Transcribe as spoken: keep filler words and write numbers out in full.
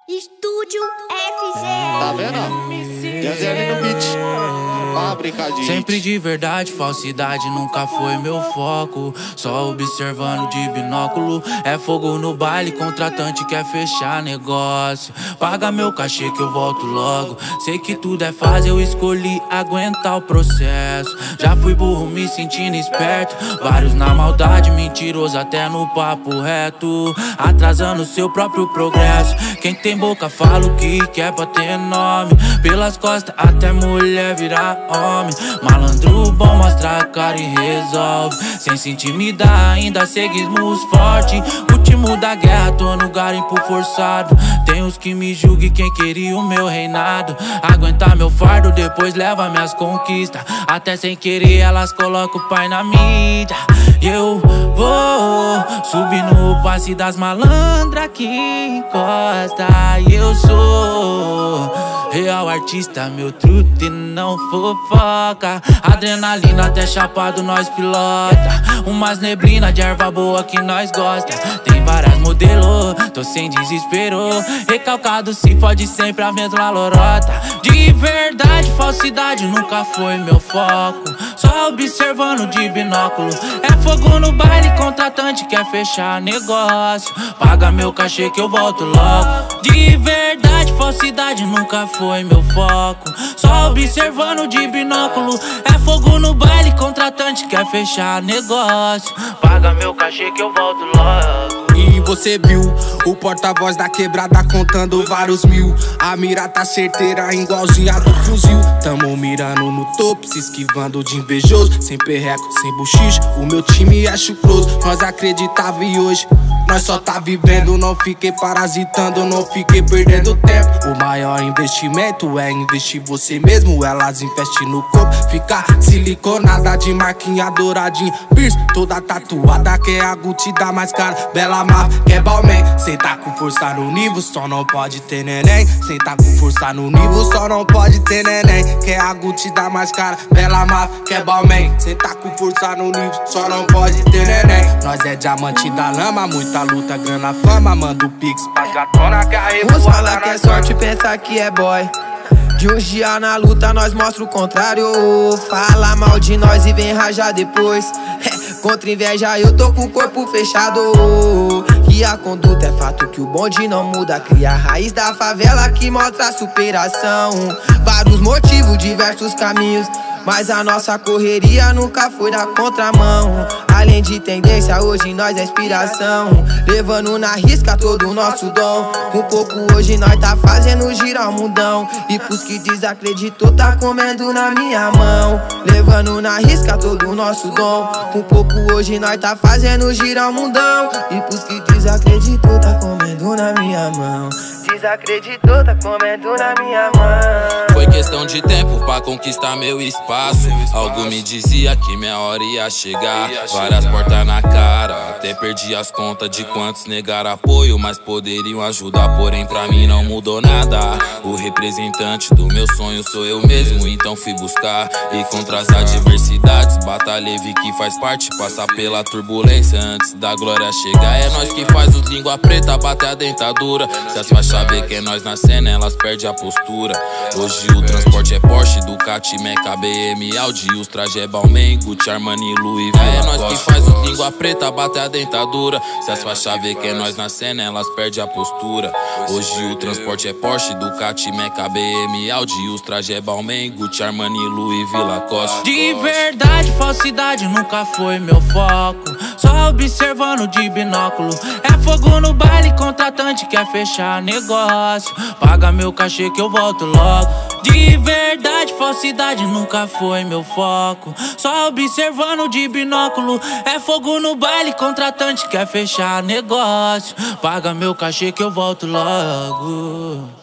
Estúdio F Z. Tá vendo? Denzel no beat. Ó, brincadinha. Sempre de verdade, falsidade nunca foi meu foco. Só observando de binóculo. É fogo no baile, contratante quer fechar negócio. Paga meu cachê que eu volto logo. Sei que tudo é fase, eu escolhi aguentar o processo. Já fui burro me sentindo esperto. Vários na maldade, mentiroso até no papo reto. Atrasando seu próprio progresso. Quem tem boca fala o que quer pra ter nome. Pelas costas até mulher virar homem. Malandro bom mostra a cara e resolve. Sem se intimidar ainda seguimos forte. Último da guerra, tô no garimpo forçado. Tem os que me julguem quem queria o meu reinado. Aguentar meu fardo, depois leva minhas conquistas. Até sem querer elas colocam o pai na mídia. E eu vou subir no passe das malandras que encosta. E eu sou real artista, meu truque não fofoca. Adrenalina até chapado nós pilota. Umas neblina de erva boa que nós gosta. Tem várias modelos, tô sem desespero. Recalcado se fode sempre a mesma lorota. De verdade, falsidade nunca foi meu foco. Só observando de binóculo. É fogo no baile, contratante quer fechar negócio. Paga meu cachê que eu volto logo. De verdade, falsidade nunca foi meu foco. Só observando de binóculo. É fogo no baile, contratante quer fechar negócio. Paga meu cachê que eu volto logo. E você viu o porta-voz da quebrada contando vários mil. A mira tá certeira, igualzinha do fuzil. Tamo mirando no topo, se esquivando de invejoso. Sem perreco, sem buchicho, o meu time é chucroso. Nós acreditava e hoje nós só tá vivendo. Não fiquei parasitando, não fiquei perdendo tempo. O maior investimento é investir você mesmo. Elas investem no corpo, ficar siliconada de marquinha douradinha. Pierce, toda tatuada, que é a Gucci da mais cara. Bela Maf, que é Balmain. Cê tá com força no nível, só não pode ter neném. Cê tá com força no nível, só não pode ter neném. Que é a Gucci da mais cara. Bela Maf, que é Balmain. Cê tá com força no nível, só não pode ter neném. Nós é diamante da lama, muita luta, grana, fama. Manda o pix pra gatona, carrega. Uns fala que é sorte, pensa que é boy. De uns dias na luta nós mostra o contrário. Fala mal de nós e vem rajar depois. Contra inveja eu tô com o corpo fechado. E a conduta é fato que o bonde não muda. Cria a raiz da favela que mostra a superação. Vários motivos, diversos caminhos, mas a nossa correria nunca foi da contramão. Além de tendência, hoje nós é inspiração. Levando na risca todo o nosso dom. Com pouco hoje nós tá fazendo girar o mundão. E pros que desacreditou tá comendo na minha mão. Levando na risca todo o nosso dom. Com pouco hoje nós tá fazendo girar o mundão. E pros que desacreditou tá comendo na minha mão. Desacreditou tá comendo na minha mão. Foi questão de tempo pra conquistar meu espaço. Algo me dizia que minha hora ia chegar. Várias portas na cara, até perdi as contas de quantos negaram apoio, mas poderiam ajudar, porém pra mim não mudou nada. O representante do meu sonho sou eu mesmo, então fui buscar. E contra as adversidades, batalhei, vi que faz parte. Passar pela turbulência antes da glória chegar. É nós que faz os língua preta bater a dentadura. Se as faixas vê que é nós na cena, elas perdem a postura. Hoje o transporte é Porsche, Ducati, Meca, B M, Audi. Os traje é Balmain, Gucci, Armani, Louis Vuitton. É nós que faz os língua preta bater a dentadura. Se as faixas vê que é nós na cena, elas perdem a postura. Hoje o transporte é Porsche, Ducati, Meca, B M, Audi. Os traje é Balmain, Gucci, Armani, Louis Vuitton. De verdade, falsidade nunca foi meu foco. Só observando de binóculo. É fogo no baile, contratante quer fechar negócio. Paga meu cachê que eu volto logo. De verdade, falsidade nunca foi meu foco. Só observando de binóculo. É fogo no baile, contratante quer fechar negócio. Paga meu cachê que eu volto logo.